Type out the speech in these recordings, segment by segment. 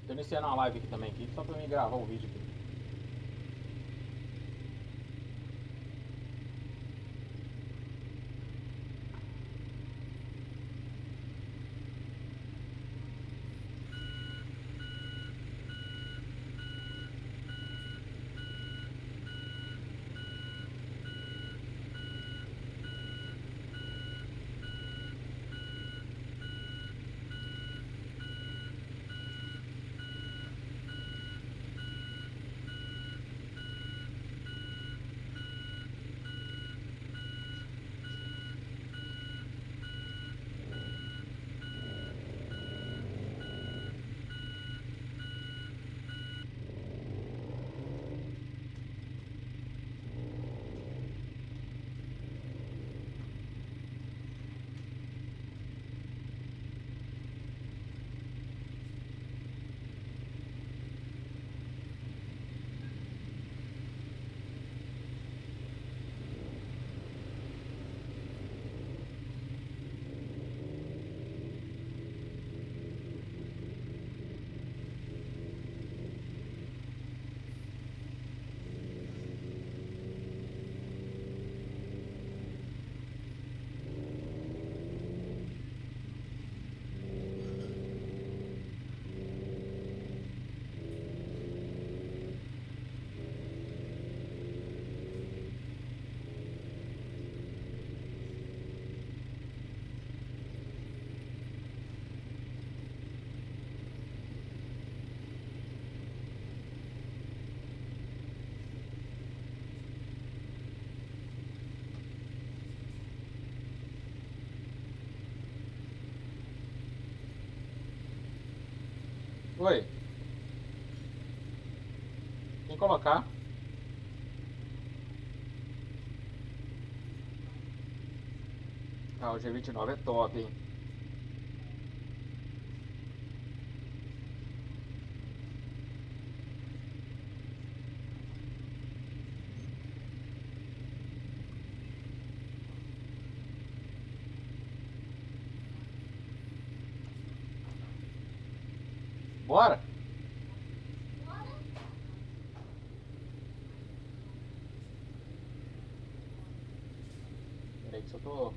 Tô iniciando uma live aqui também, aqui, só pra mim gravar o vídeo aqui. Oi. Quem colocar? Ah, o G29 é top, hein? Bora? Peraí que eu tô...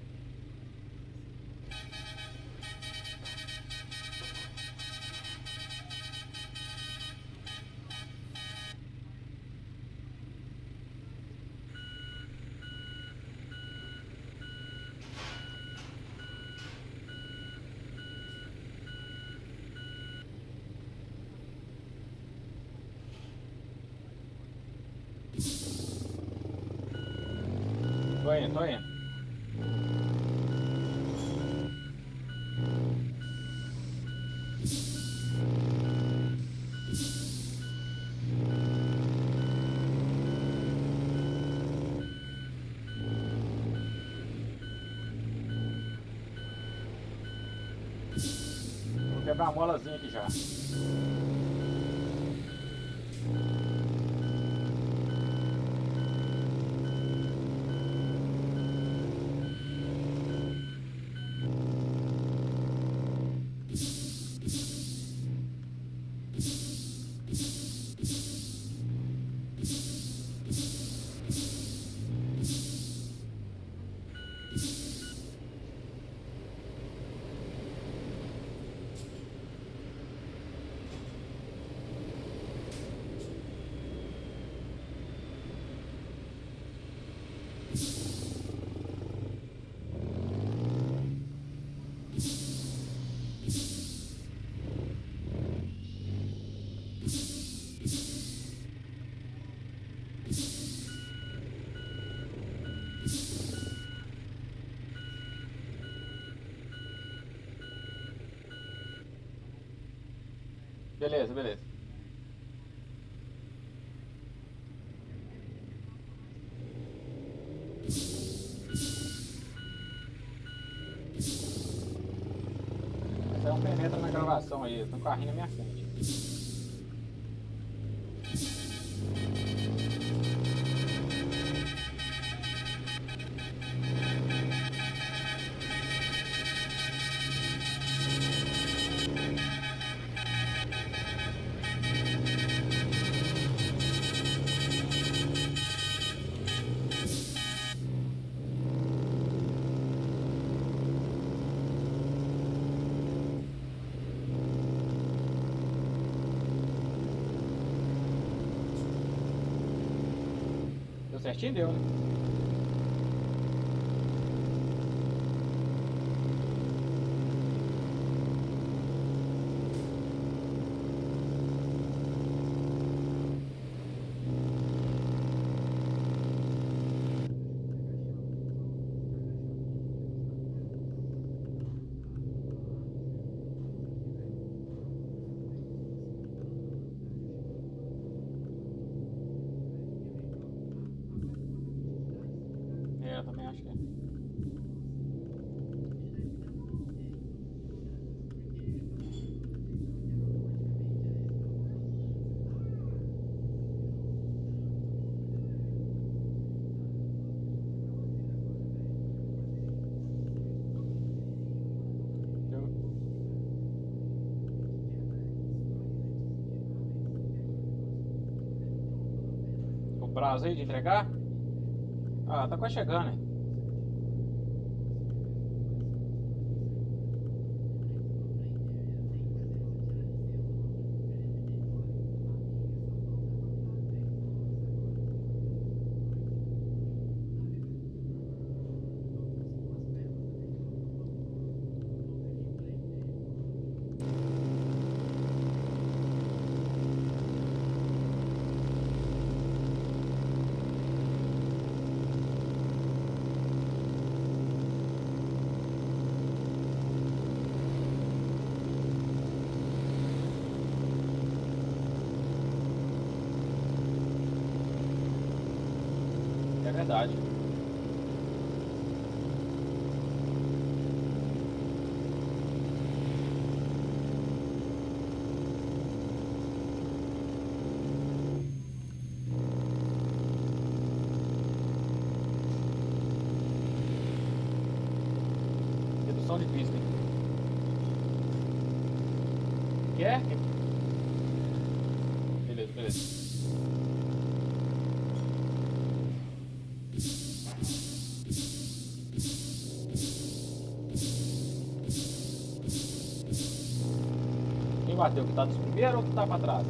Tô indo, tô indo. Vou quebrar a molazinha aqui já. Beleza, beleza. Essa um penetra na gravação aí, tem um carrinho na minha frente. certinho, deu, né? É, eu também acho que é. Deu. O prazo aí de entregar? Ah, tá quase chegando, hein? É verdade. Redução de pista, hein? Quer? Beleza, beleza. Quem bateu? Que tá dos primeiros ou que tá pra trás?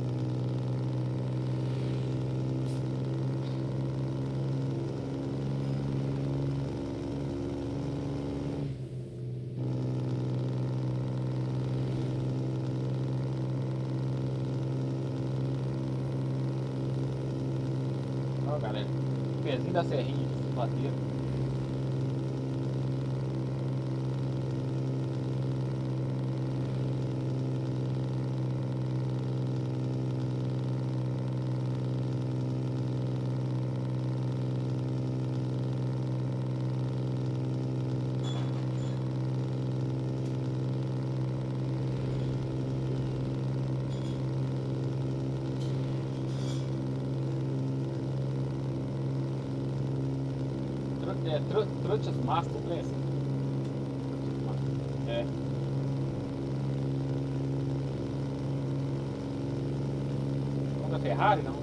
Ó, galera. Pezinho da serrinha de bater. Truchas Master, né? É. Não da Ferrari, não.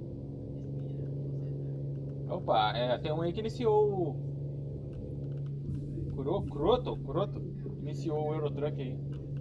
Opa, tem um aí que iniciou o. Croto? Iniciou o Eurotruck aí.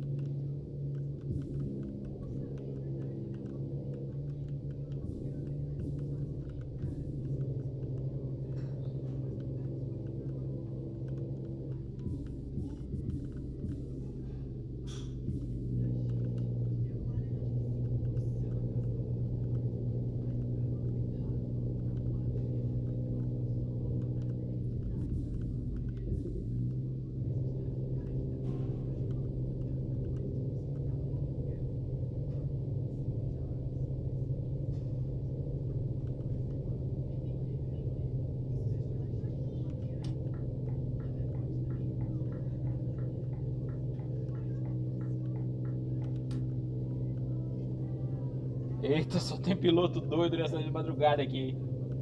Eita, só tem piloto doido nessa de madrugada aqui.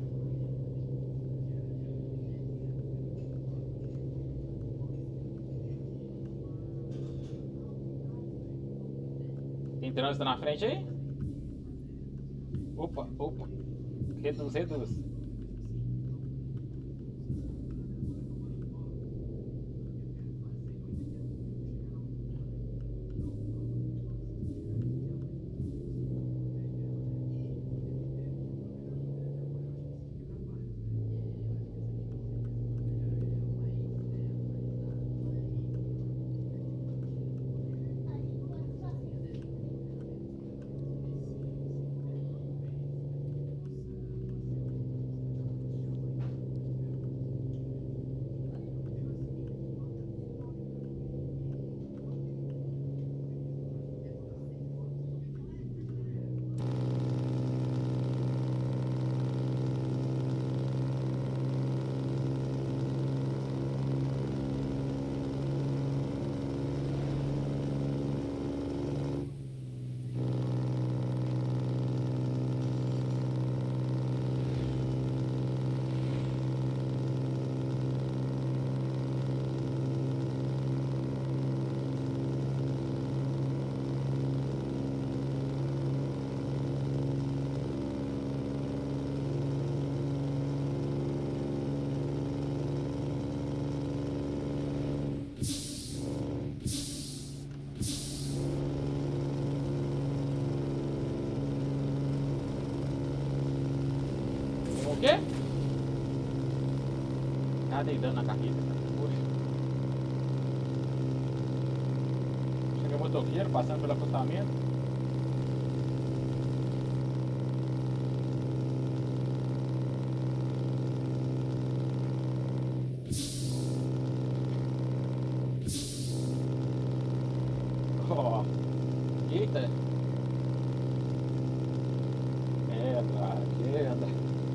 Tem trânsito na frente aí? Opa. Reduz. Quê? Ah, dei dano na carreta. Poxa. Chega motoqueiro passando pelo acostamento. Ó. Eita. Queda.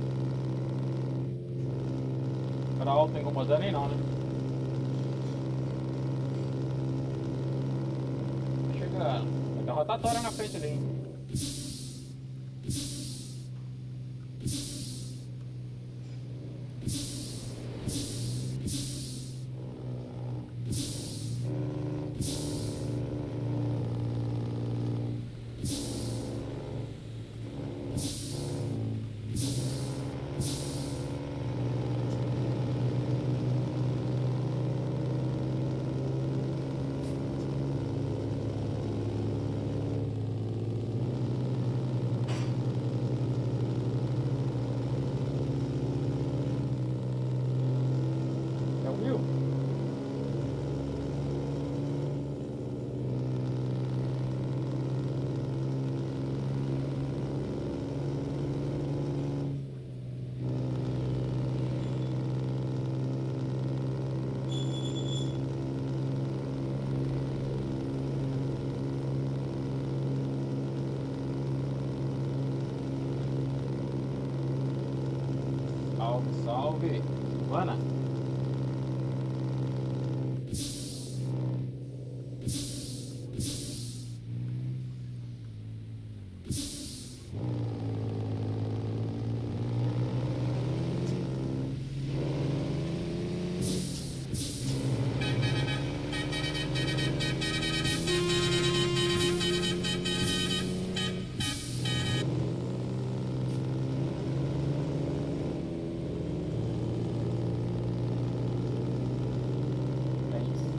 Para alto não incomodando nem não, né? Tá chegando. Vai ter rotatória na frente ali, hein? Já ouviu? Salve, salve. Silvana? É isso.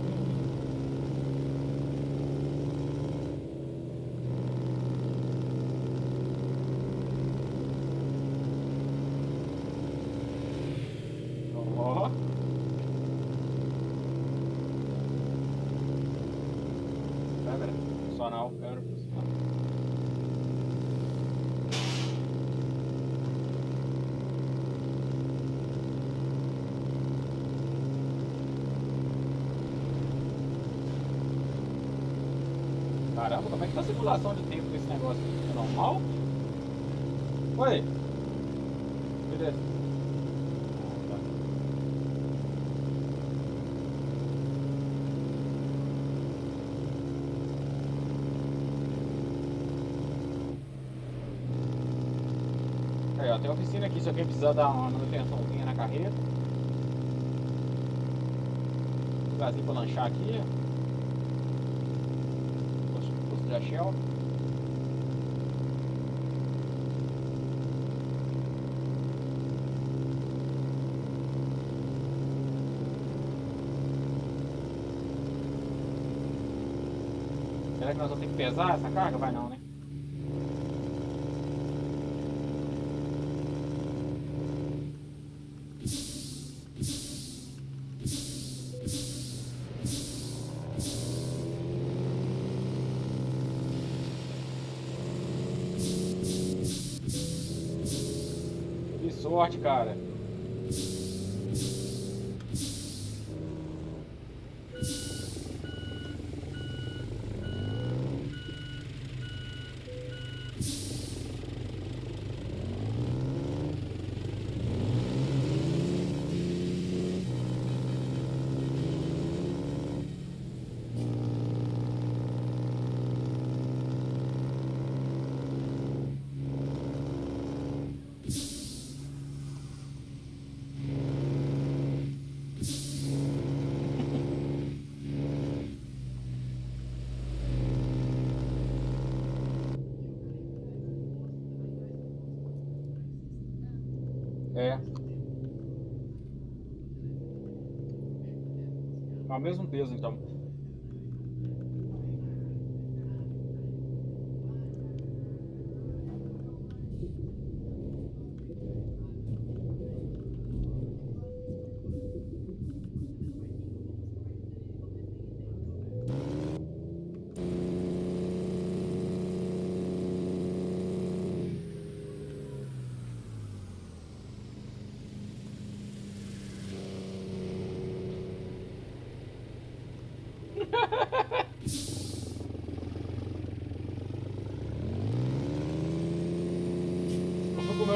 Ó. Câmera. Funcional, câmera funcional. Caramba, como é que tá a simulação de tempo desse negócio? É normal? Oi? Beleza. Ah, tá. Aí, ó, tem oficina aqui se alguém precisar dar uma manutençãozinha na carreta. Lugarzinho pra lanchar aqui. Posto da Shell. Será que nós vamos ter que pesar essa carga? Vai não, né? Que sorte, cara. É. É o mesmo peso, então.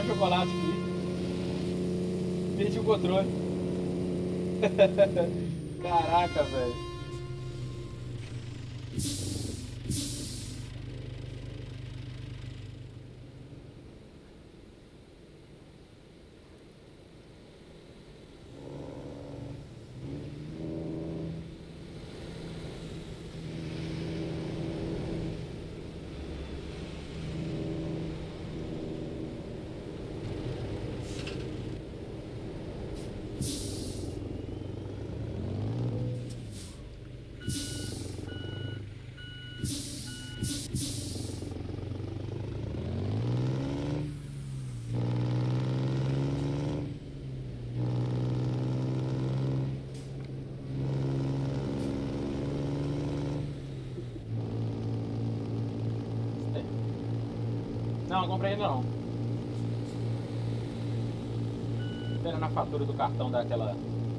um chocolate aqui. Perdi o controle. Caraca, velho. Não, comprei ainda não. Esperando a fatura do cartão daquela.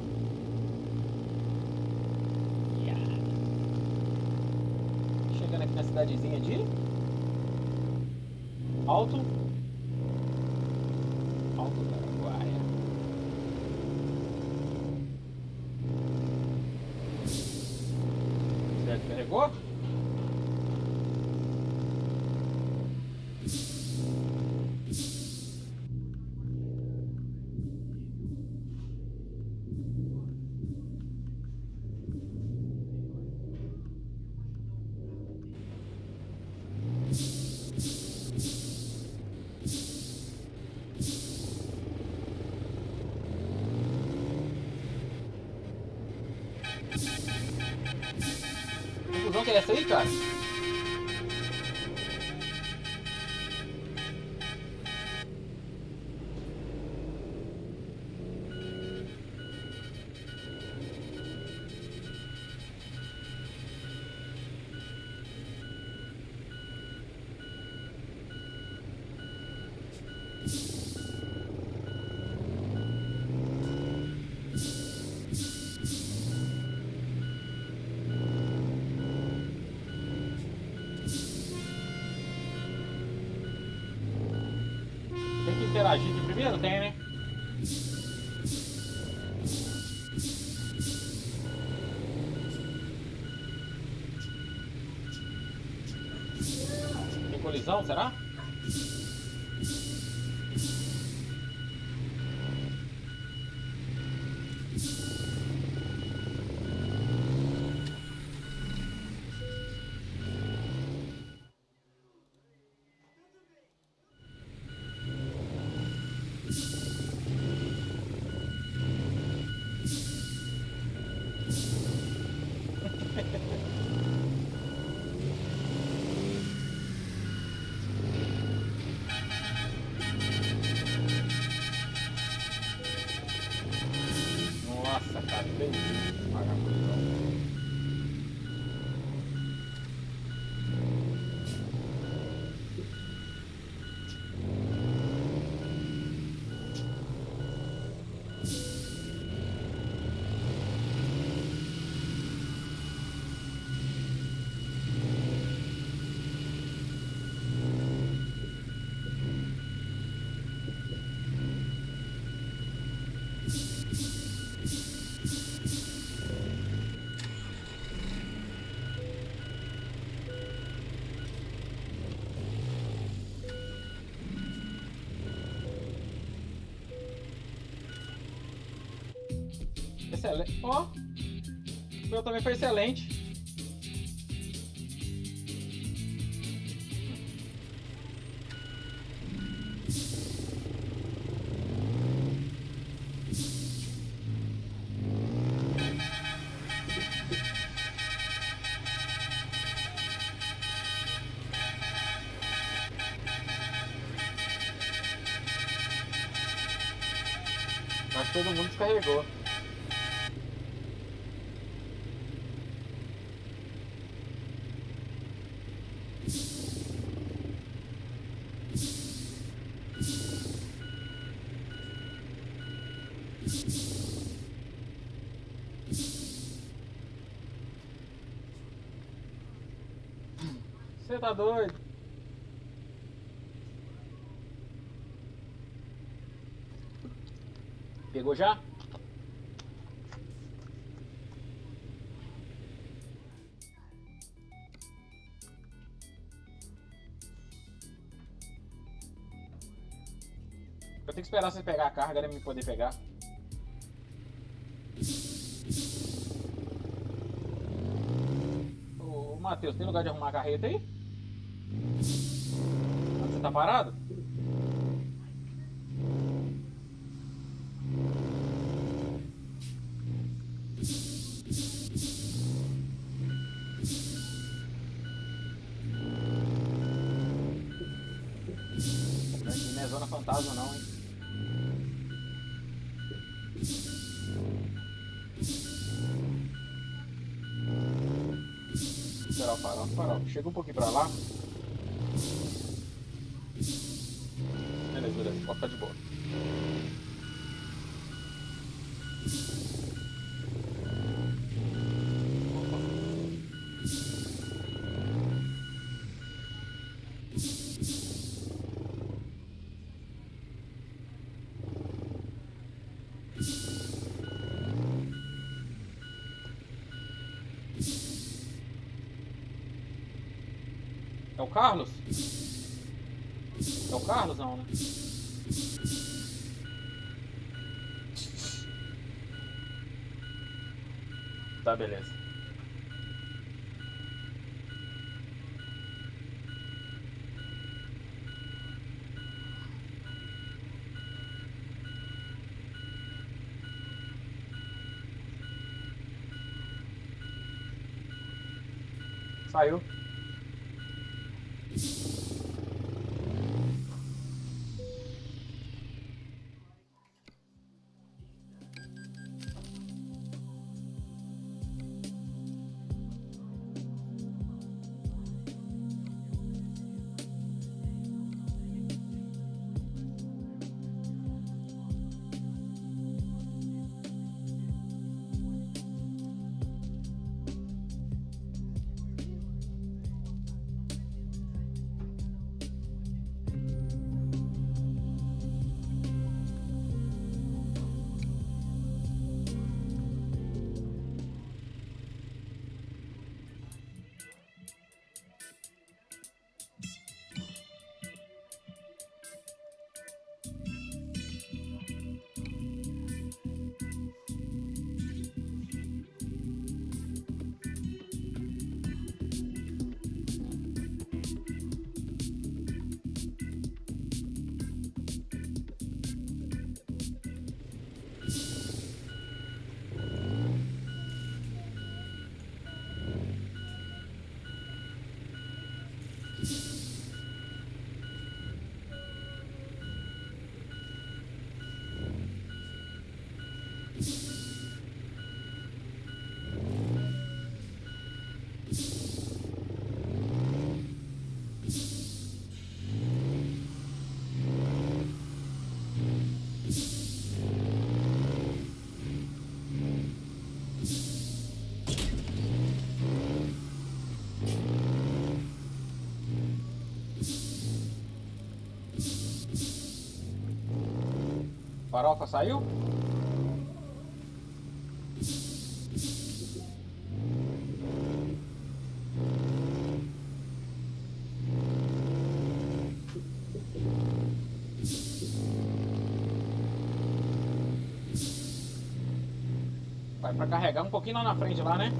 Chegando aqui na cidadezinha de Alto do Araguaia. Certo, carregou? Conclusão que é essa aí, cara? Tem que interagir aqui primeiro? Tem, né? Tem colisão, será? Nossa, cara, que delícia. Pagar a colisão. Excelente. Ó, o meu também foi excelente. Mas todo mundo descarregou. Você tá doido? Pegou já? Eu tenho que esperar você pegar a carga, né, pra me poder pegar. Ô, Matheus, tem lugar de arrumar a carreta aí? Onde você tá parado? Aqui não é zona fantasma não, hein? Esperar o farol, farol. Chega um pouquinho pra lá. Beleza, beleza. Pode ficar de boa. É o Carlos? É o Carlos não, né? Tá, beleza. Saiu. Farofa saiu? Vai pra carregar um pouquinho lá na frente lá, né?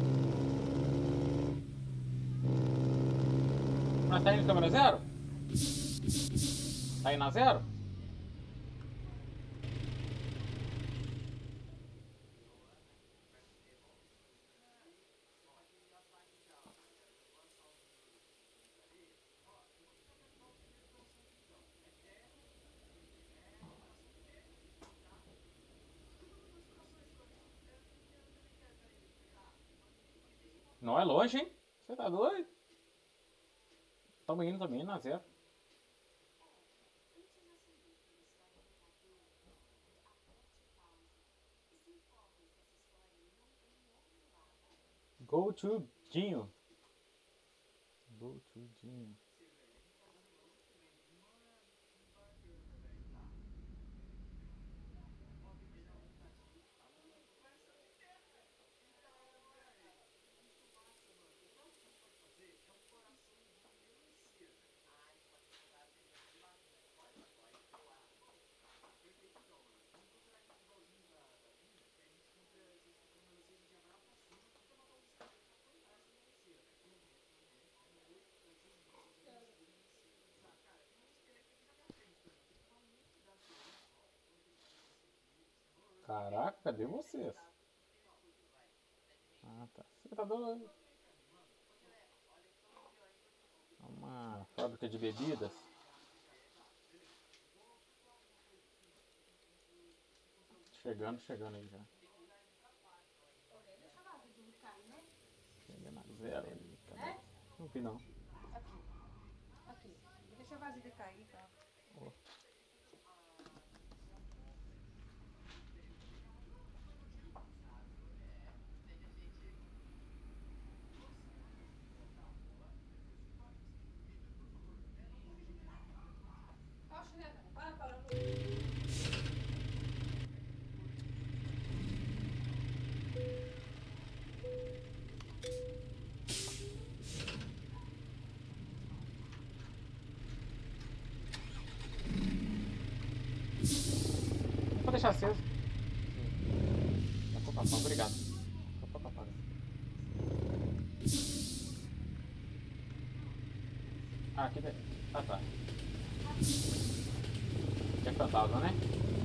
Mas tá indo câmera zero? Tá indo na zero? Não é longe, hein? Você tá doido? Tamo indo também na zero. Go to Dinho. Go to Dinho. Caraca, cadê vocês? Ah, tá. Você tá doido? Uma fábrica de bebidas. Chegando aí já. Chega na zero ali. Cadê? Não vi não. Aqui. Deixa a vasilha cair, tá? Oh. Vou deixar aceso. Obrigado. Ah, aqui dentro. Ah, tá. Aqui é fantasma, né?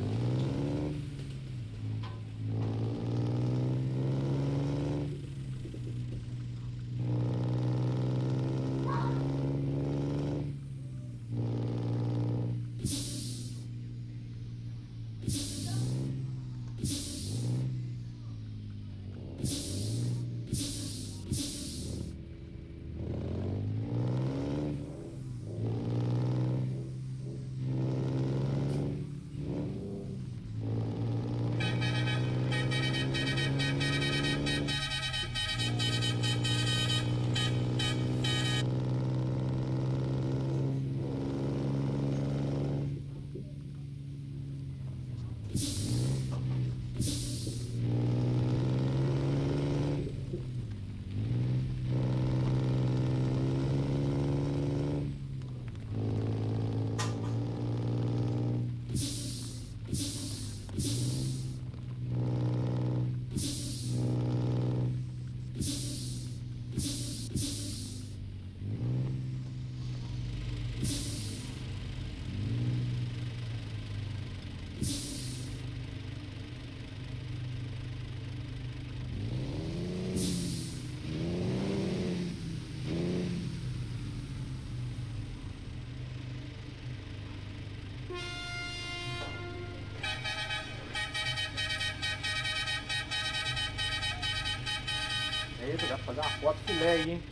Eita, dá pra fazer uma foto filé aí, hein?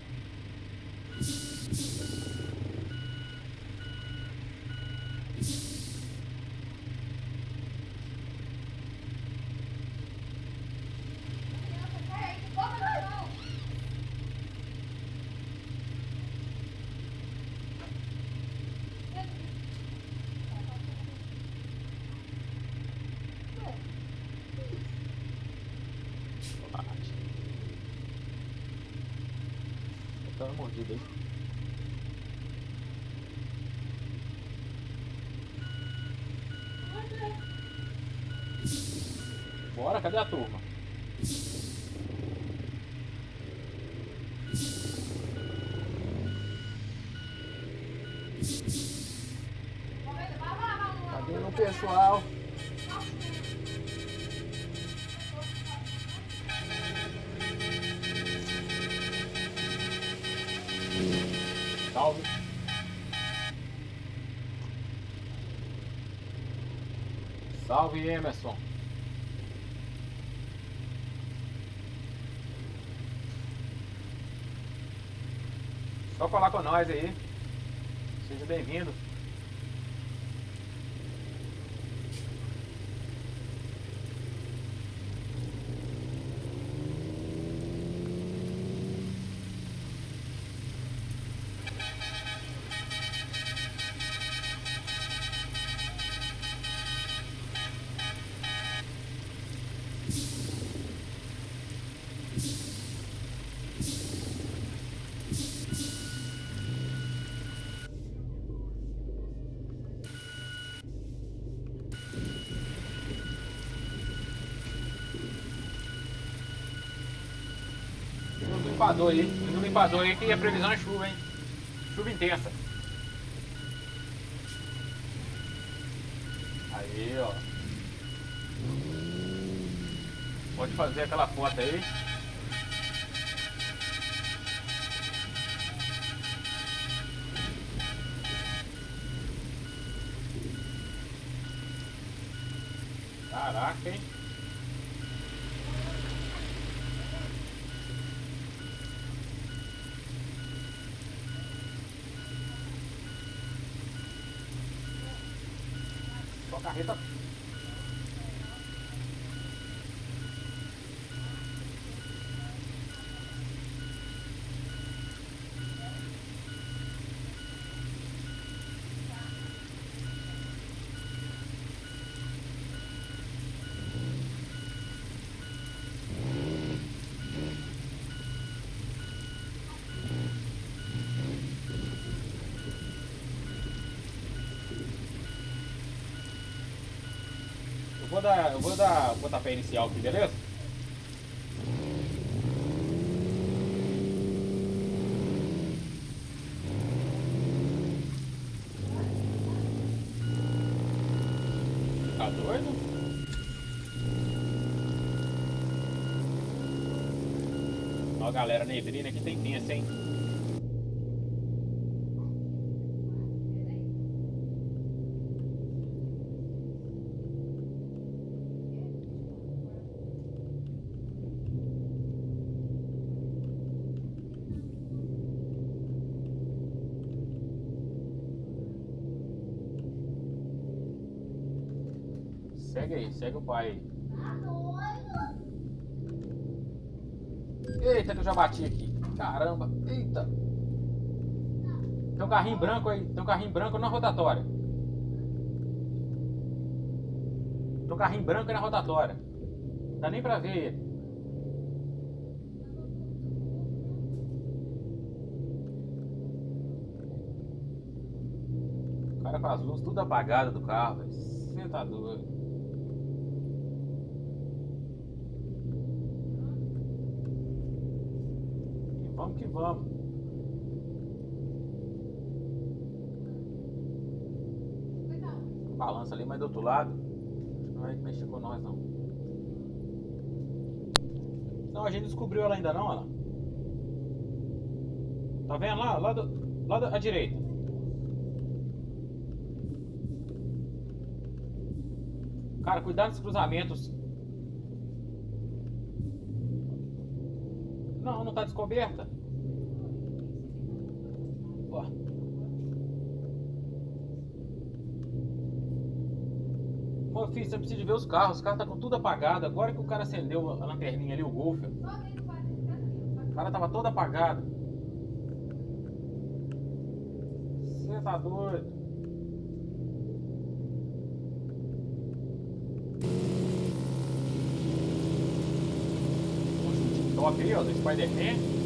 Tá uma mordida aí. Bora, cadê a turma? Cadê o pessoal? Salve. Salve, Emerson. Só colar com nós aí. Seja bem-vindo. No limpador aí que a previsão é chuva, hein? Chuva intensa. Aí, ó. Pode fazer aquela foto aí. Caraca, hein? Só carreta. Eu vou dar o pontapé inicial aqui, beleza? Tá doido? Ó, galera, neblina aqui tem tensa, hein? Segue aí, segue o pai aí. Eita, que eu já bati aqui. Caramba, eita. Tem um carrinho branco aí, tem um carrinho branco na rotatória. Tem um carrinho branco aí na rotatória. Não dá nem pra ver ele. O cara com as luzes tudo apagadas do carro, velho. Você tá doido. Vamos que vamos. Balança ali, mas do outro lado não vai mexer com nós não. Não, a gente descobriu ela ainda não, olha lá. Tá vendo lá? Lá à direita. Cara, cuidado nos cruzamentos. Não, não tá descoberta. Ó. Meu filho, você precisa de ver os carros. Os carros tá com tudo apagado. Agora que o cara acendeu a lanterninha ali, o Golf. O cara tava todo apagado. Você tá doido? Top aí, ó, do Spider-Man.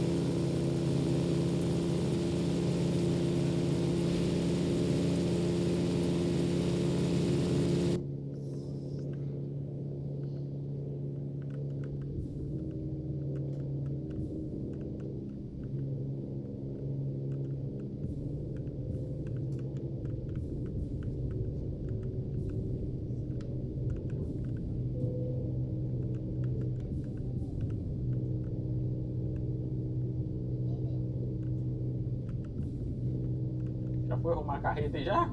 Já foi arrumar a carreta aí já?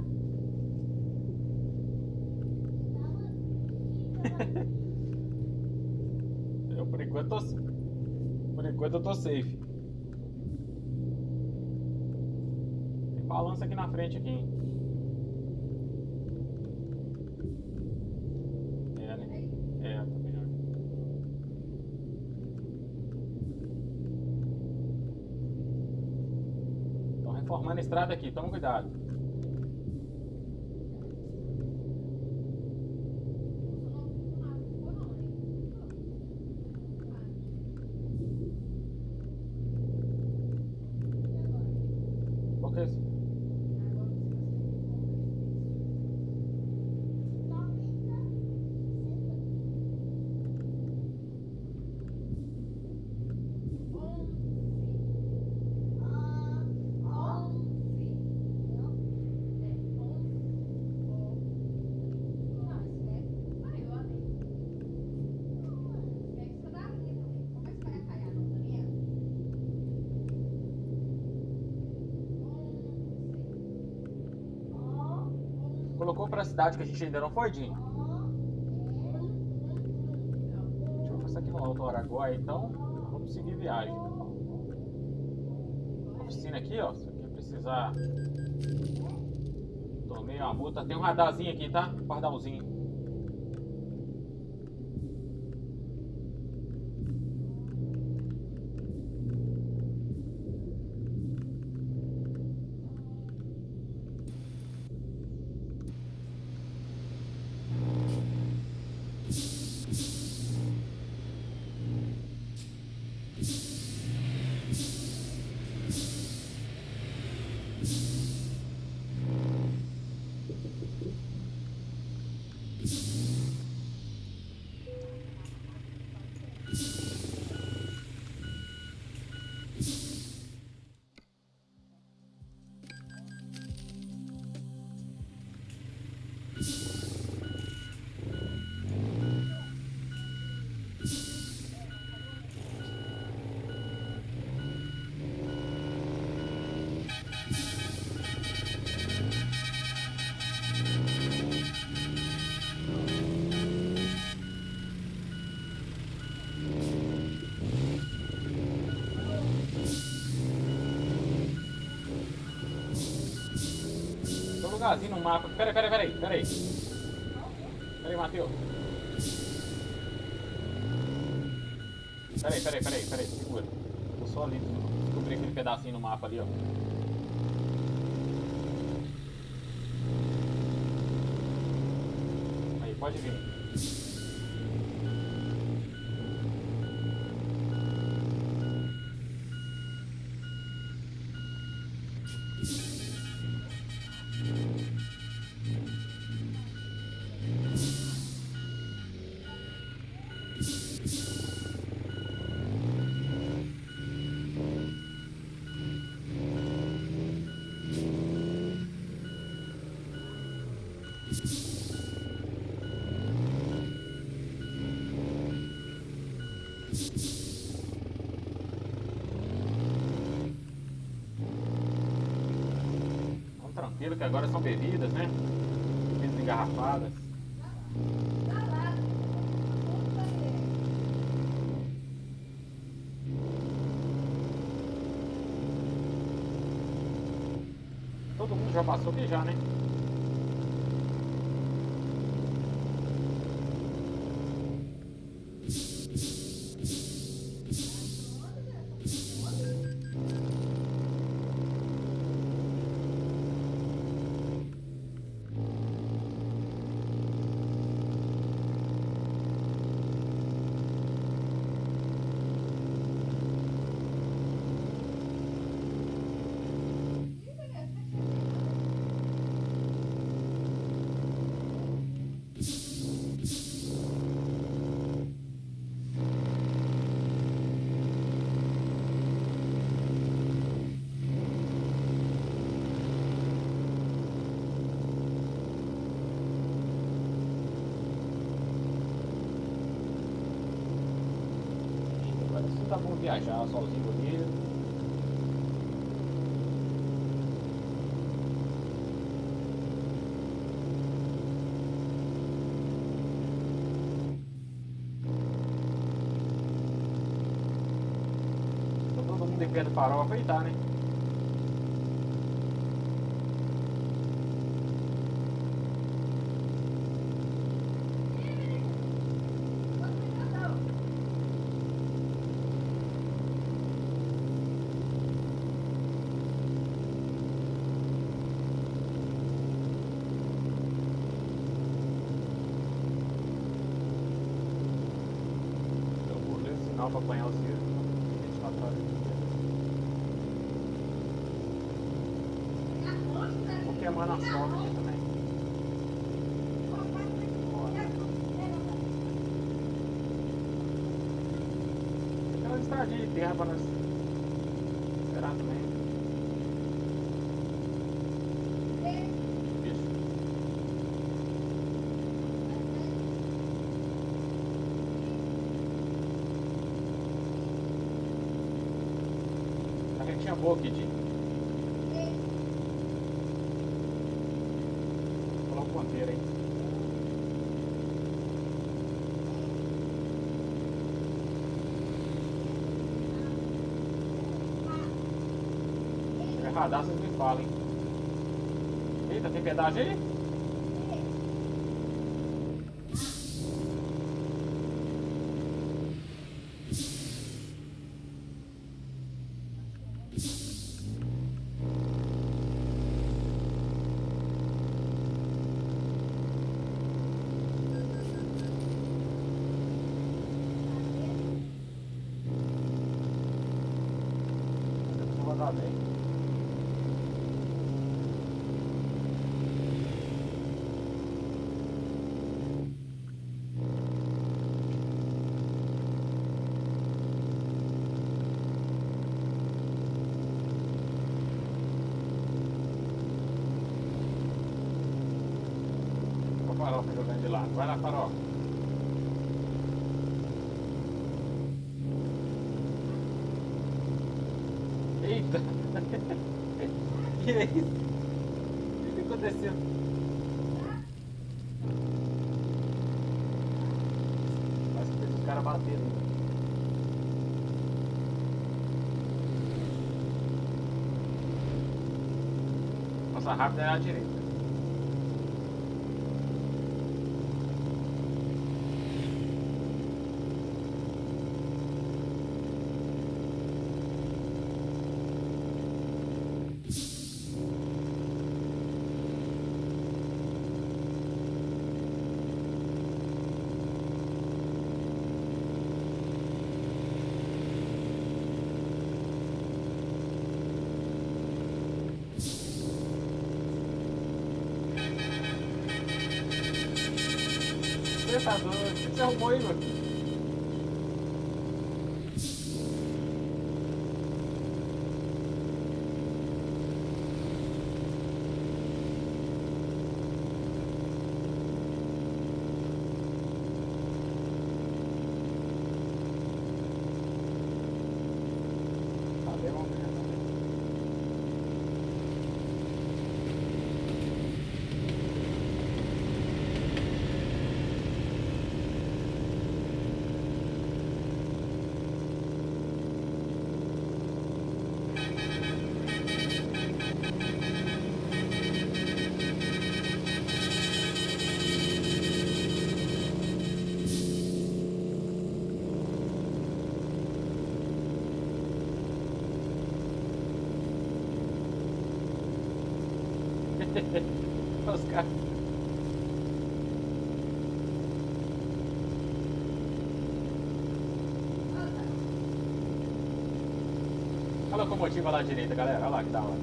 Por enquanto eu tô safe. Tem balança aqui na frente aqui, hein? É, né? É, tá melhor. Estão reformando a estrada aqui, toma cuidado. Qual que é esse? Colocou pra cidade que a gente ainda não foi, Dinho? Deixa eu passar aqui no Alto Araguaia, então. Vamos seguir viagem. Oficina aqui, ó. Se aqui precisar. Tomei uma multa. Tem um radarzinho aqui, tá? Pardalzinho. Lugarzinho no mapa. Peraí. Peraí, Matheus. Peraí. Segura. Tô só ali. Descobri aquele pedacinho no mapa ali, ó. Aí, pode vir. Vamos tranquilo, que agora são bebidas, né? Bebidas engarrafadas. Todo mundo já passou aqui já, né? Tá bom viajar sozinho ali. Tá todo mundo em pé do farol, aproveitar, né? Para apanhar o circo, 24 horas por dia. Vou queimando a sombra aqui também. Aquela estradinha de terra para nós esperar também. Isso. Tinha boa aqui, Dinho. fronteira, hein? Se tiver radar, vocês me falam, hein? Eita, tem pedágio aí? Vou rodar bem. O farol tá jogando de lado. Vai lá, farol. Eita! Que é isso? O que aconteceu? Parece que fez os caras baterem. Nossa, rápida é à direita. Você tá doido? O que você arrumou aí, meu filho? Tá bem, vamos ver. Os caras. A locomotiva lá à direita, galera. Olha lá que da hora.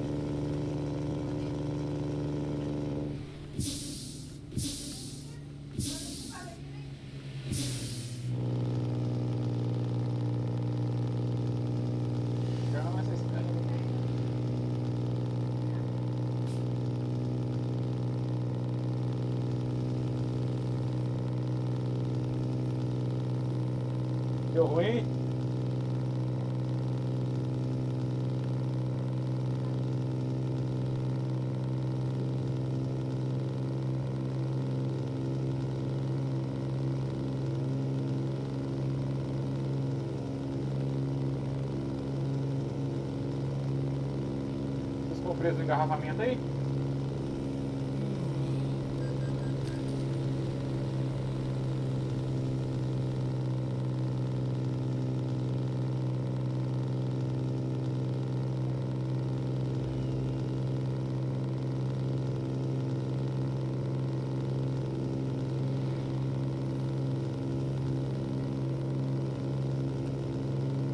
Chama essa estranha. Deu ruim? Vocês ficou preso no engarrafamento aí?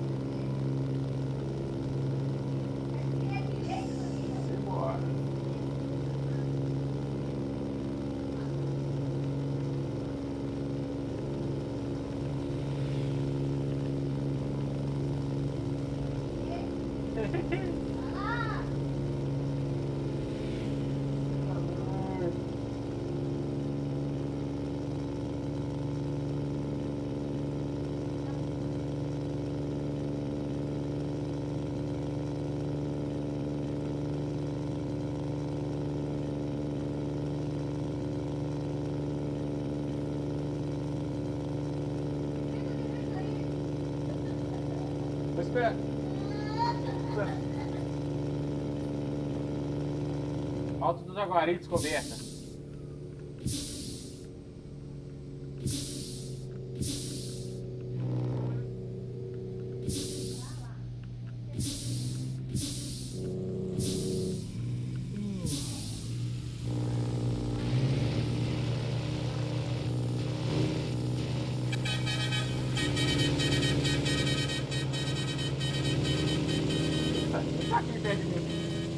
Simbora. espera. Alto do Jaguari, descoberta. Tá aqui perto de mim.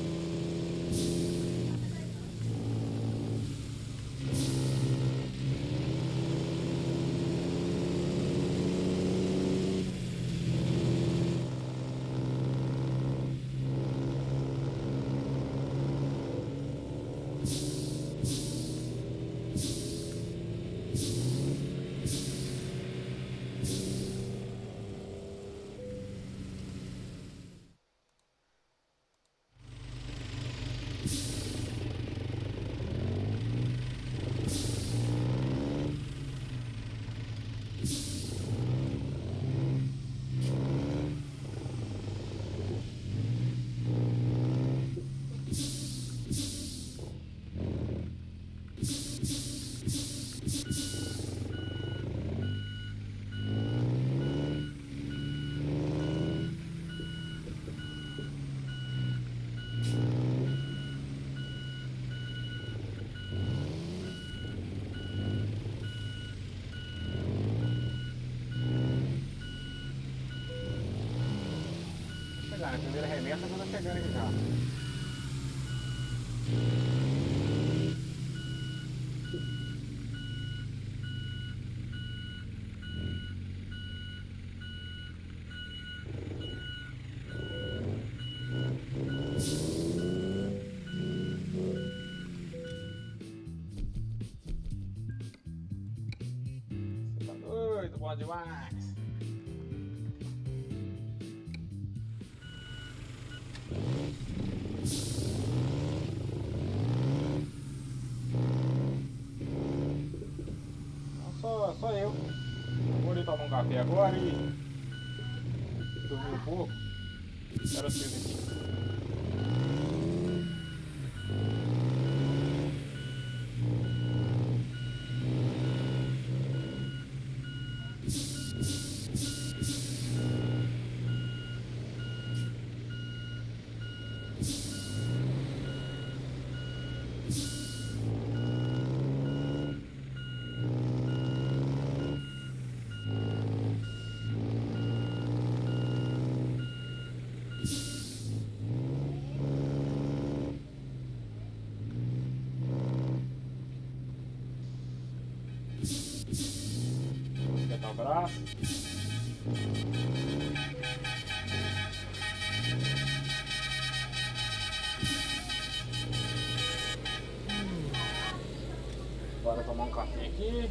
A primeira remessa já tá chegando aqui já. Você tá doido, bom demais. Só eu. Vou ali tomar um café agora e dormir um pouco. Espero vocês aqui. Esquentar o braço. Bora tomar um café aqui.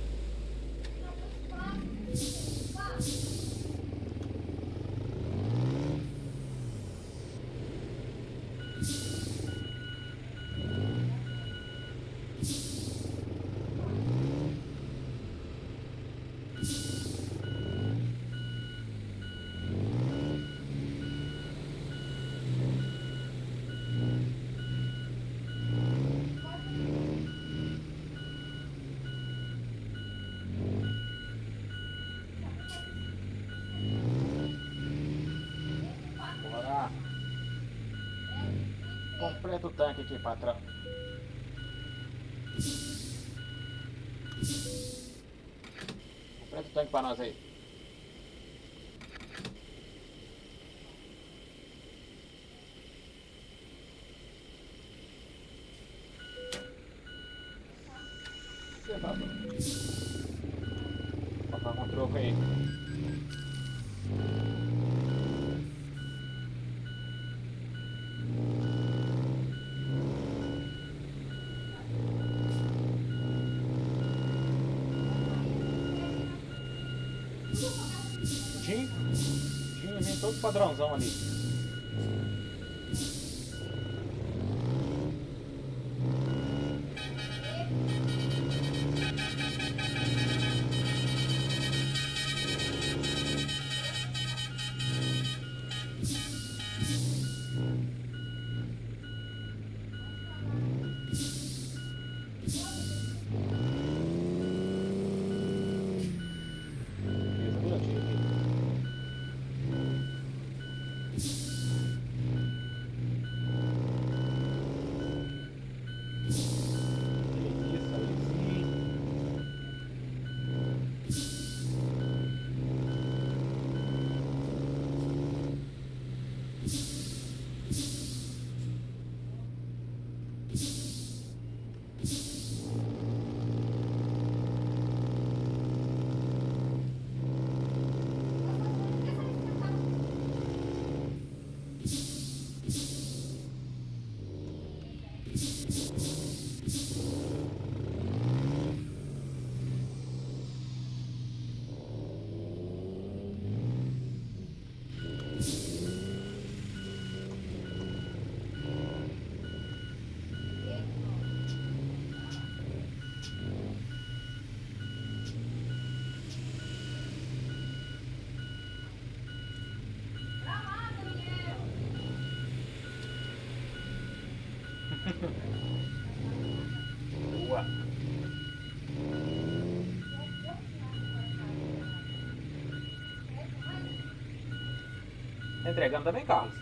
Completa o tanque aqui, patrão. Completa o tanque pra nós aí. Você tá doido. Vou pagar um troco aí. Tinha vem todo padrãozão ali. Boa. Tá entregando também, Carlos?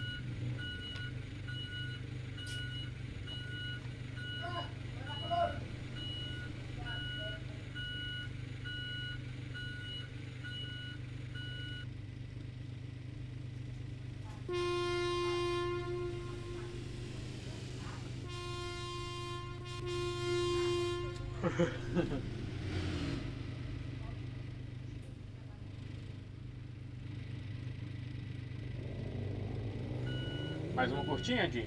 Mais uma curtinha, Di?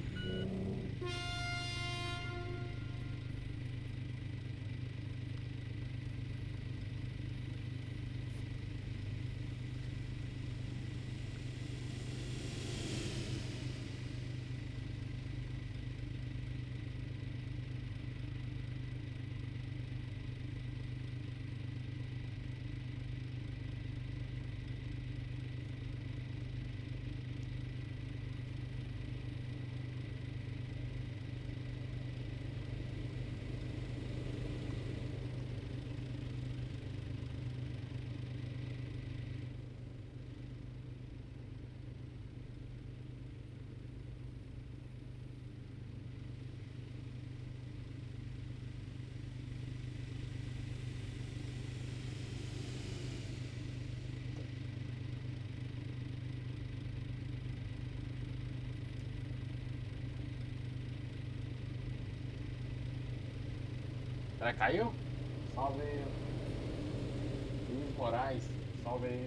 Ela caiu? Salve ele. Luiz Moraes, salve ele.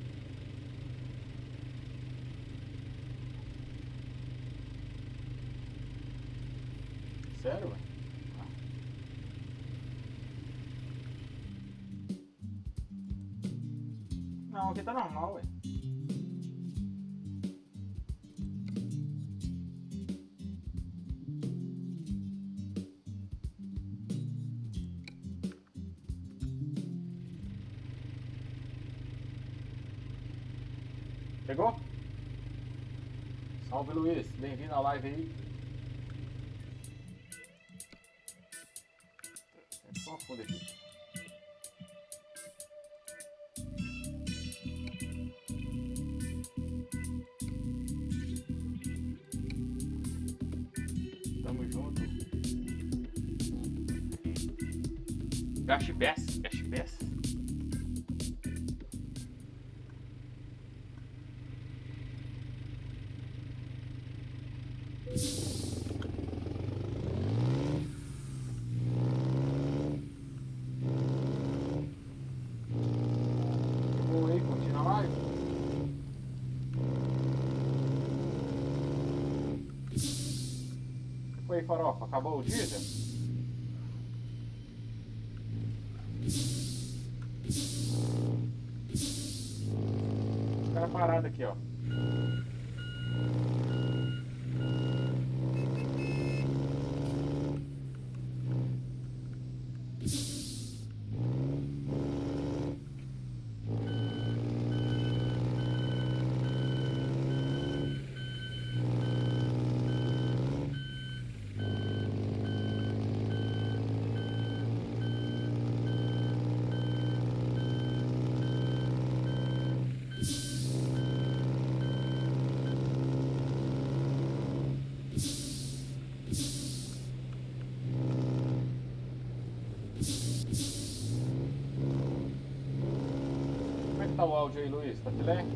Sério, velho? Não, aqui tá normal, ué. Pegou? Salve, Luiz. Bem-vindo à live aí. Só fundo aqui. Tamo junto. Gash Bass. Gash Bass. Foi, Farofa, acabou o diesel? O cara parado aqui, ó. Como é que tá o áudio aí, Luiz? Tá filé?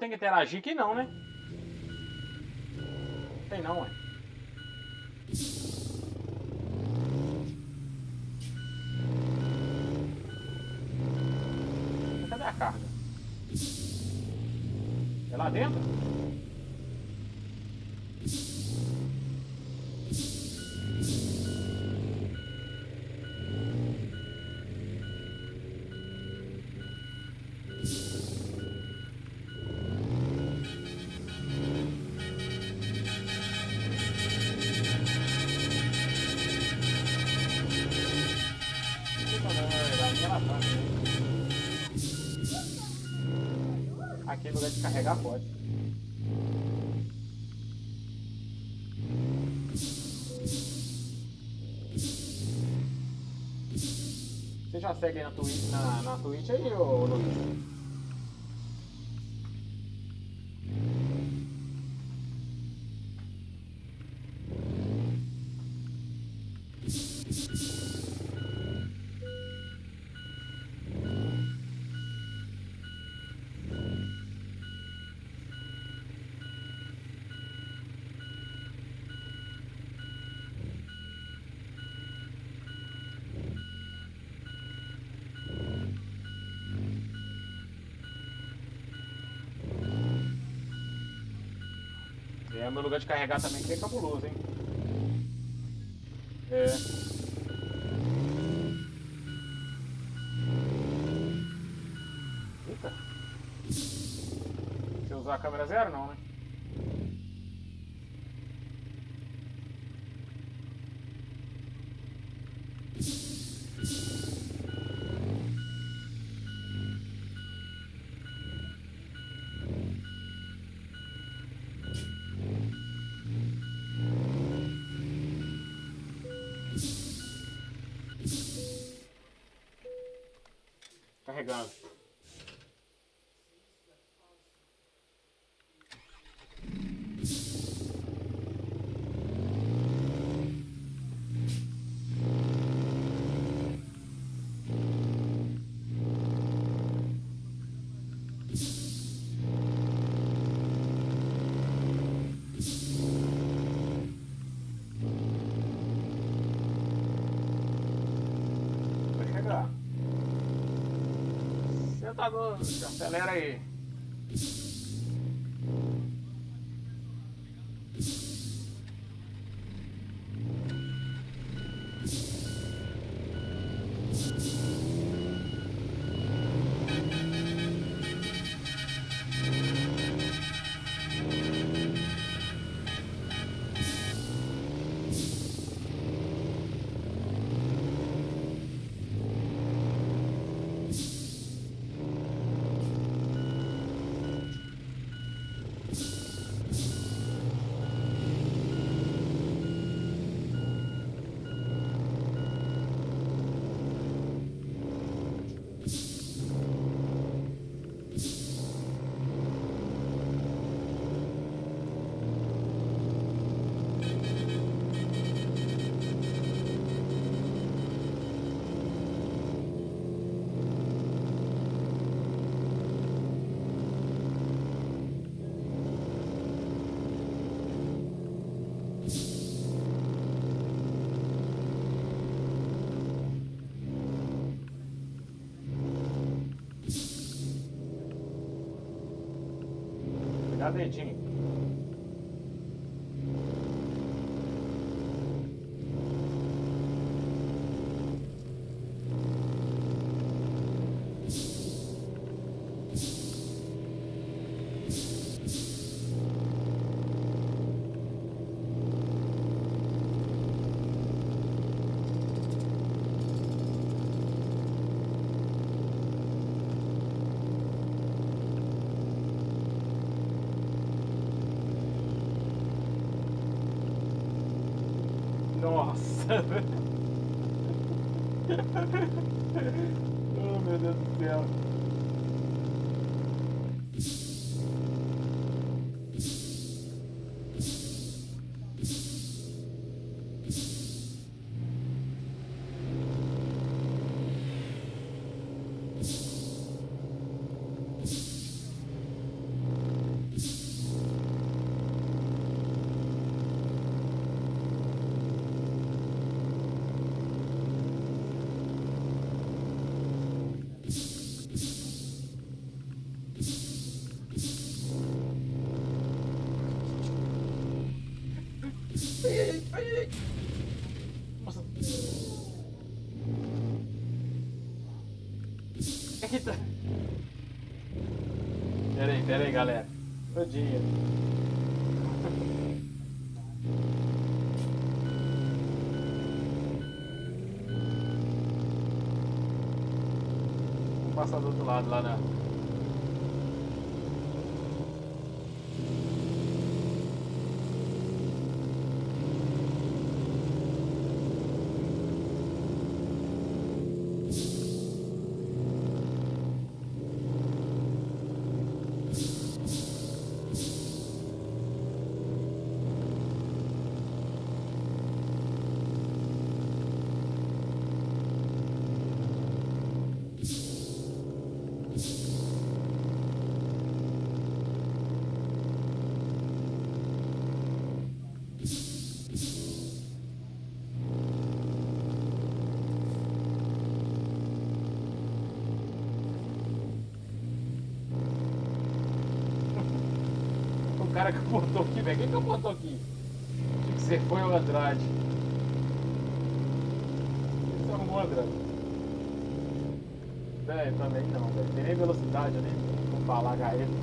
tem que interagir aqui não, né? Tem não, ué. Cadê a carga? É lá dentro? Aqui no lugar de carregar pode. Você já segue aí na Twitch aí, ô Luiz? É, meu lugar de carregar também que é cabuloso, hein? É. Eita. Se usar a câmera zero, não, né? Carregando. Vai chegar. Sentador, acelera aí. Dá dedinho. Nossa! Oh, meu Deus do céu! Ai, ai. Nossa. Eita. Pera aí, galera. Todinha. Vamos passar do outro lado lá na... O cara que apontou aqui, velho. Quem que apontou aqui? Tinha que ser foi o Andrade. Isso arrumou o Andrade. Velho, também não, velho. Tem nem velocidade, eu nem vou falar com ele.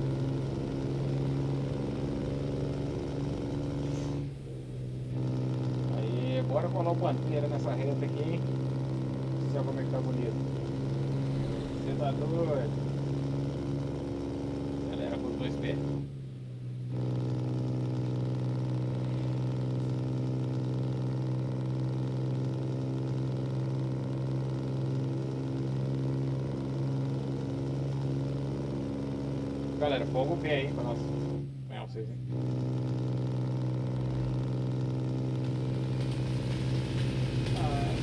Aí, bora colar o Pantera nessa reta aqui, hein? Olha como é que tá bonito. Você tá doido? Galera com os dois pés. Galera, folga o pé aí pra nós ganhar vocês, hein? Ah.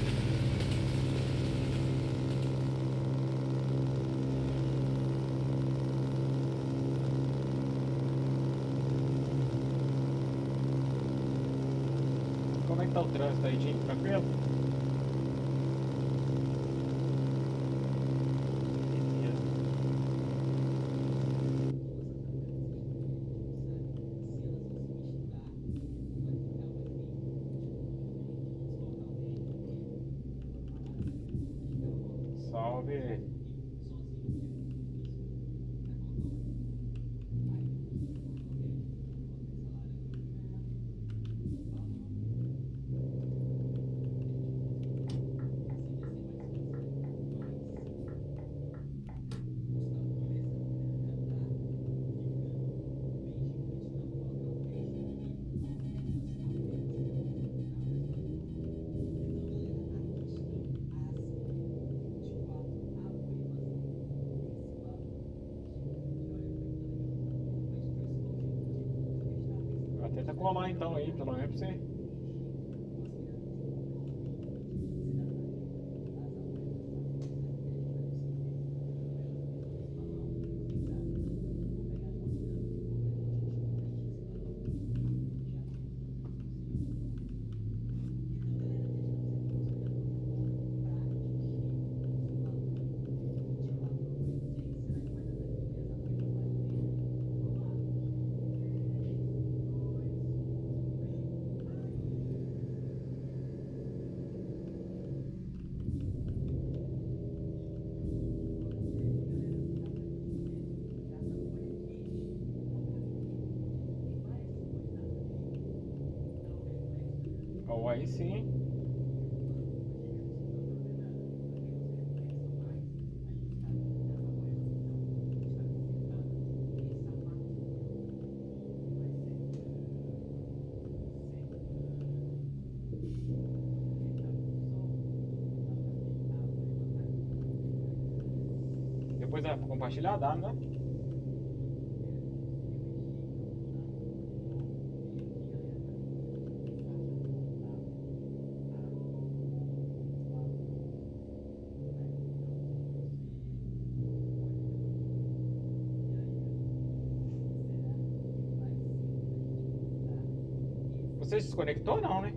Como é que tá o trânsito aí, gente? Tranquilo? Salve. Tenta colar então aí, pelo menos pra você. Ou aí sim. Depois dá pra compartilhar, dá, né? Você se desconectou não, né?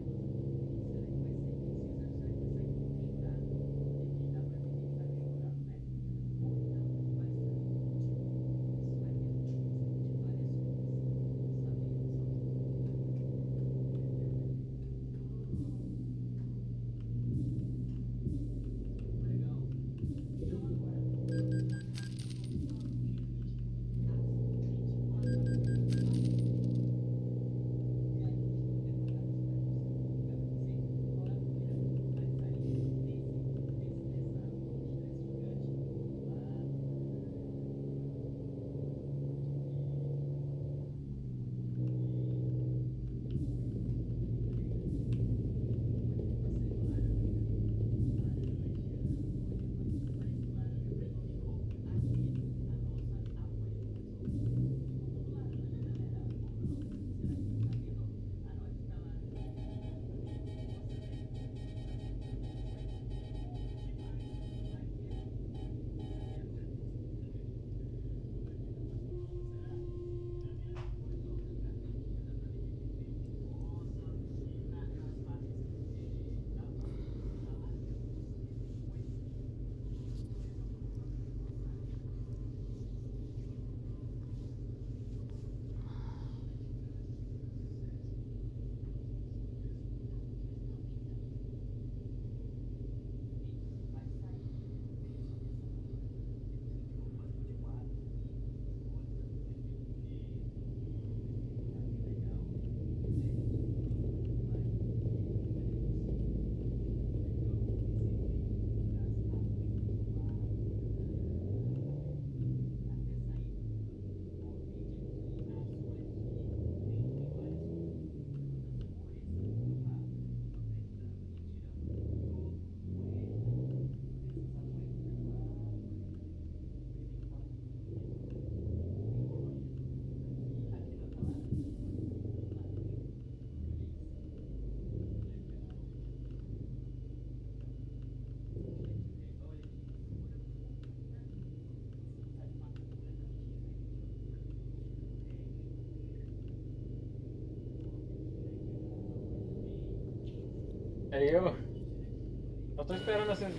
Aí eu tô esperando assim.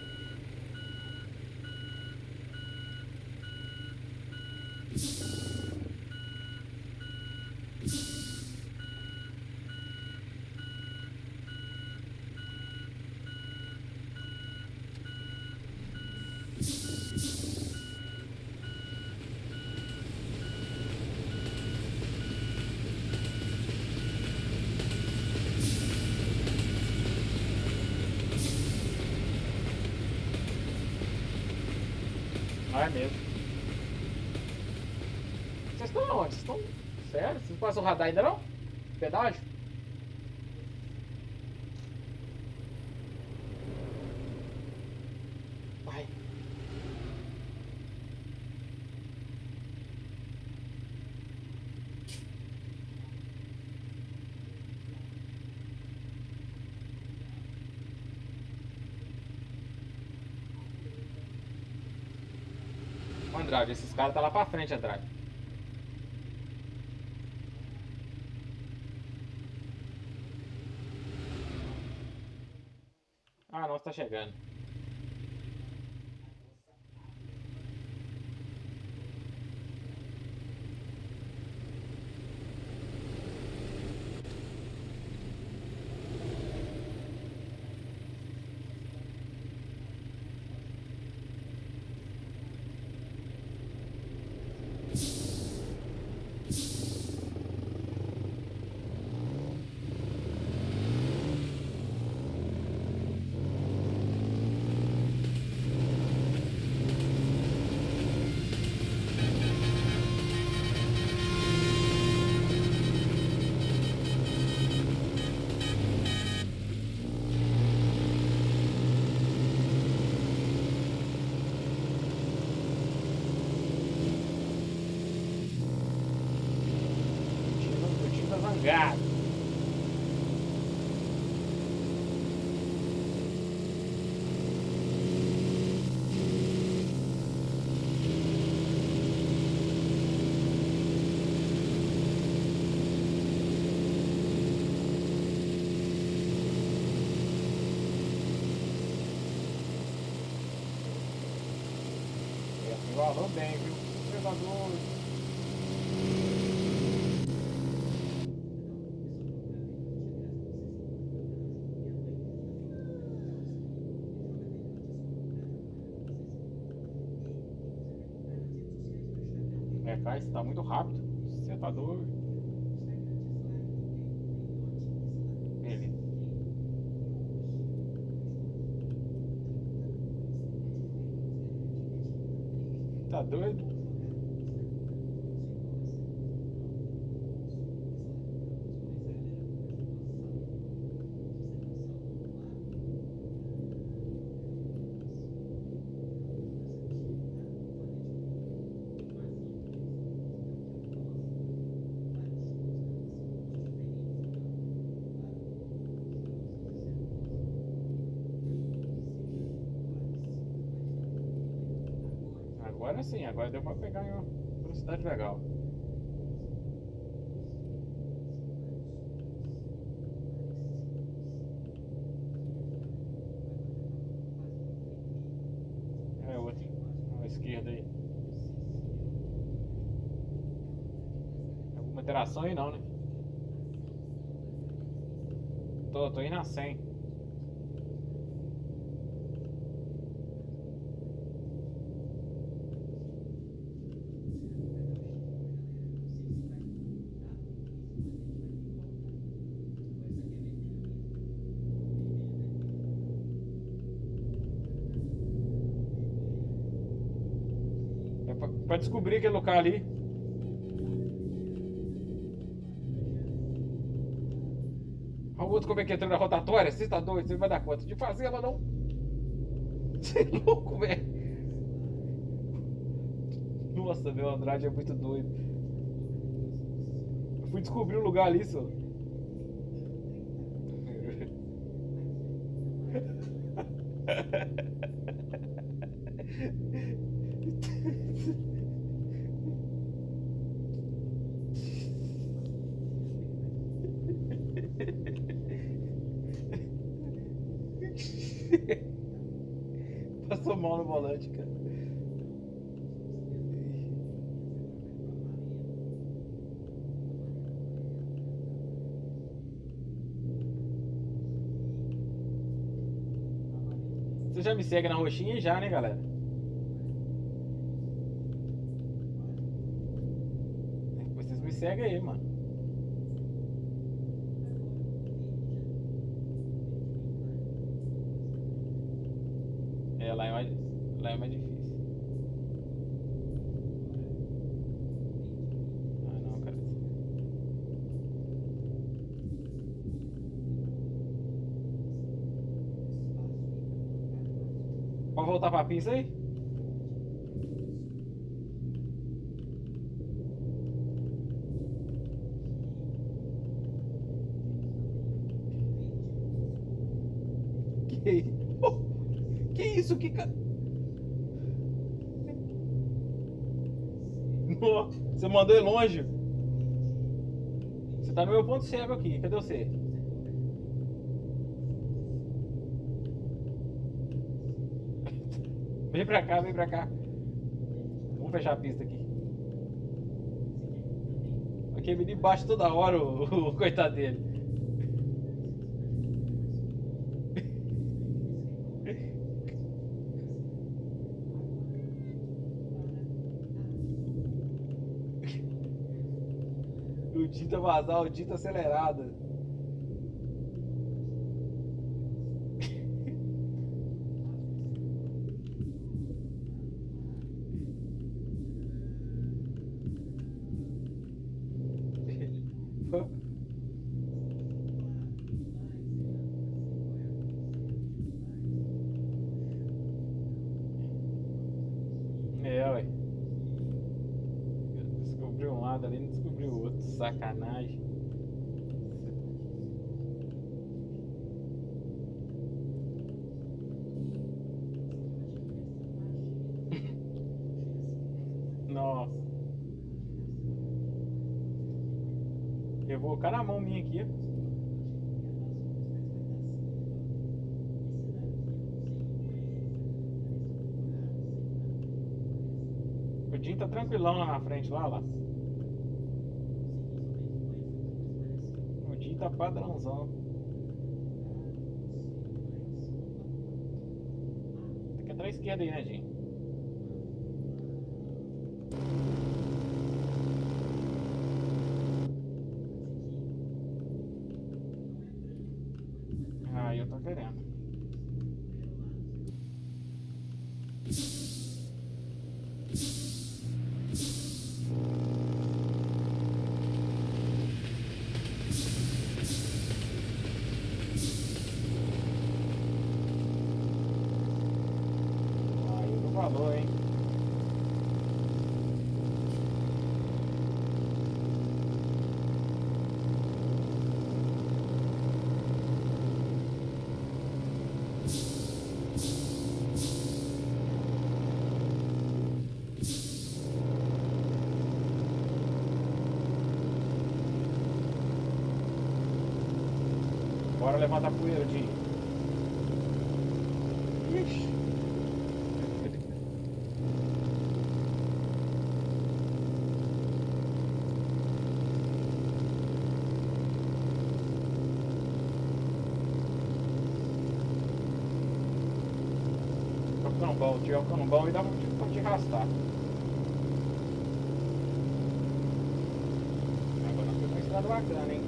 Ah, é mesmo. Vocês estão onde? Vocês estão. Sério? Vocês não passam o radar ainda não? Pedágio? Vai. Ô, Andrade, esses caras tá lá pra frente, Andrade. Ah, não, você tá chegando. O time tá zangado. Falou bem, viu? Você tá doido. É, cara, isso tá muito rápido. Você tá doido. Beleza. Tá doido? Agora sim, agora deu pra pegar em uma velocidade legal. É outra. À esquerda aí. Alguma interação aí não, né? Tô indo a 100. É pra descobrir aquele local ali. Olha o outro como é que entrou na rotatória. Você tá doido? Você não vai dar conta de fazer ela não. Você é louco, velho. Nossa, meu Andrade é muito doido. Eu fui descobrir um lugar ali, só. Passou mal no volante, cara. Você já me segue na roxinha já, né, galera? Vocês me seguem aí, mano. É, lá é mais difícil. Ah, não, cara. Pode voltar pra pista aí? Que, que isso? Que ca... Nossa, você mandou ele longe. Você tá no meu ponto cego aqui. Cadê você? Vem pra cá, vem pra cá. Vamos fechar a pista aqui. Aquele menino bate toda hora o coitado dele. O Dita vazar, o Dita acelerado. É, ué. Descobriu um lado ali, não descobriu o outro. Sacanagem. Nossa. Eu vou colocar na mão minha aqui. O Jim tá tranquilão lá na frente, lá. O Jim tá padrãozão. Tem que entrar à esquerda aí, né, Jim? Ah, eu tô querendo. Aí tu falou, hein? Bora levantar poeira, Jim. Ixi. Tá ficando bom, tiver ficando bom e dá pra te arrastar. Agora nós temos uma estrada bacana, hein?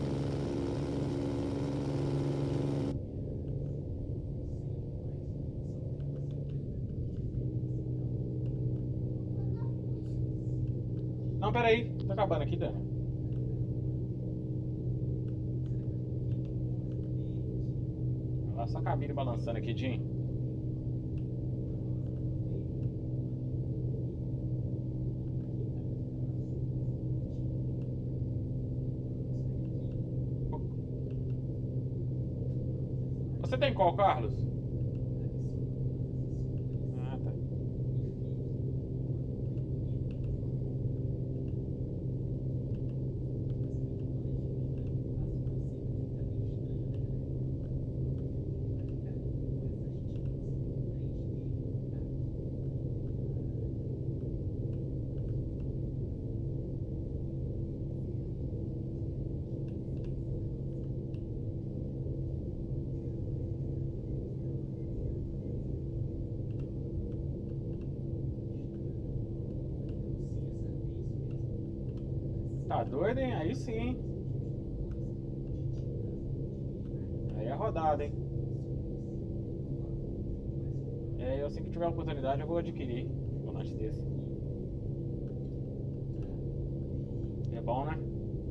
Não, peraí, tá acabando aqui, Dani. Olha só a cabine balançando aqui, Jim. Você tem qual, Carlos? Ah, tá. Tá doido, hein? Aí sim. Aí é rodada, hein? É, eu assim que tiver a oportunidade eu vou adquirir um volante desse. É bom, né?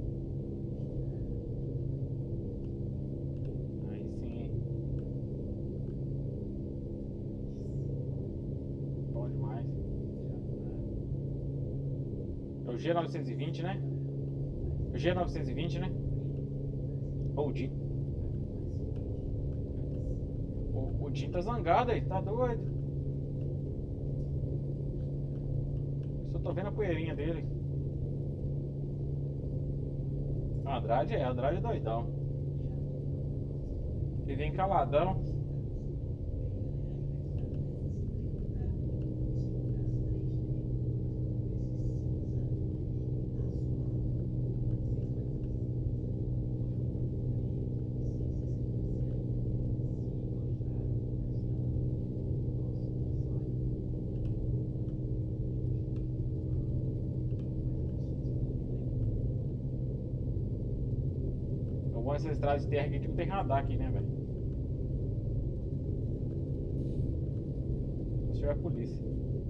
Aí sim. Bom demais. É o G920, né? O G920, né? Ou o Jim. O Jim tá zangado aí, tá doido. Só tô vendo a poeirinha dele. Andrade é doidão. Ele vem caladão. Eu vou nessas estradas de terra aqui, tipo, tem radar aqui, né, velho? Só se tiver polícia.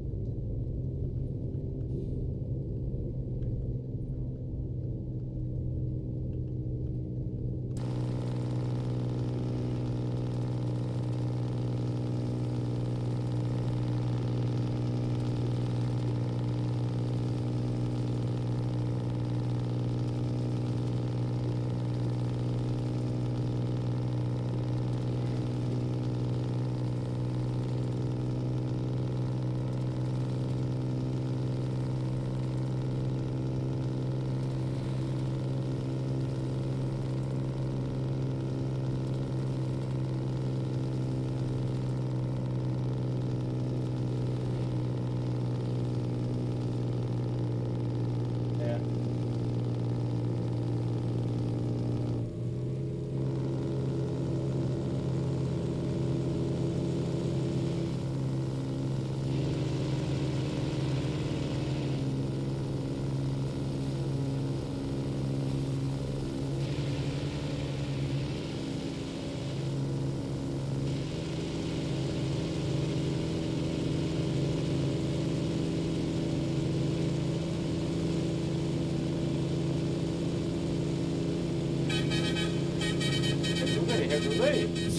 É. Reduz aí.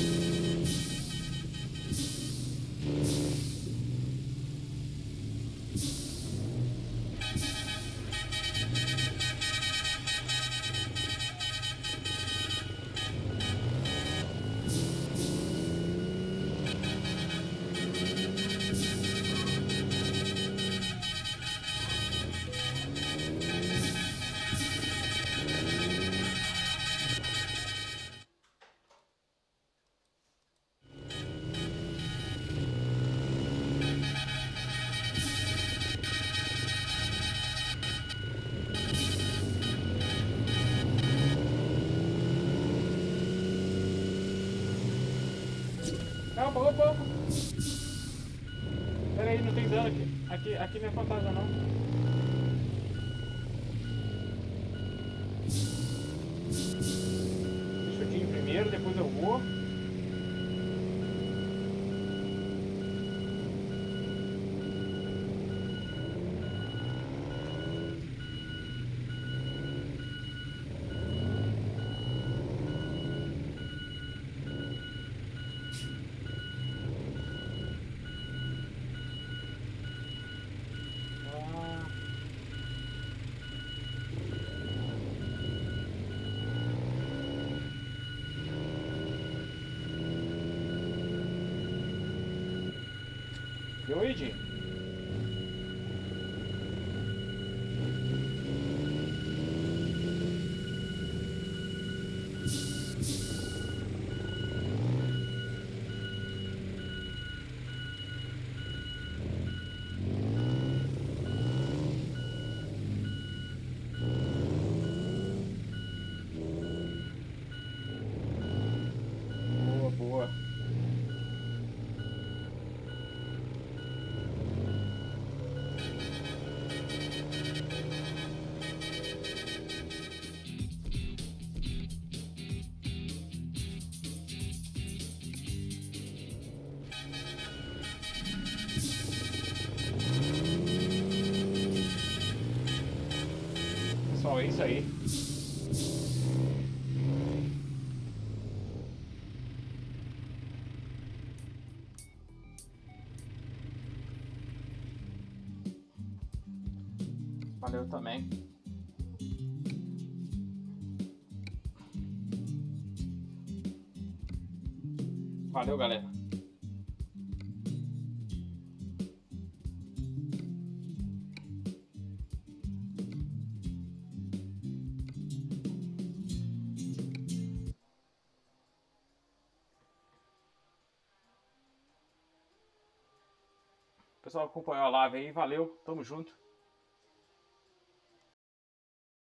Calma, opa. Pera aí, não tem dano aqui. Aqui não é fantasma, não. Deixa eu ir primeiro, depois eu vou. Ah. Deu aí, Jim? Boa, boa. é isso aí. Valeu também. Valeu, galera. Pessoal, acompanhou a live aí, valeu, tamo junto.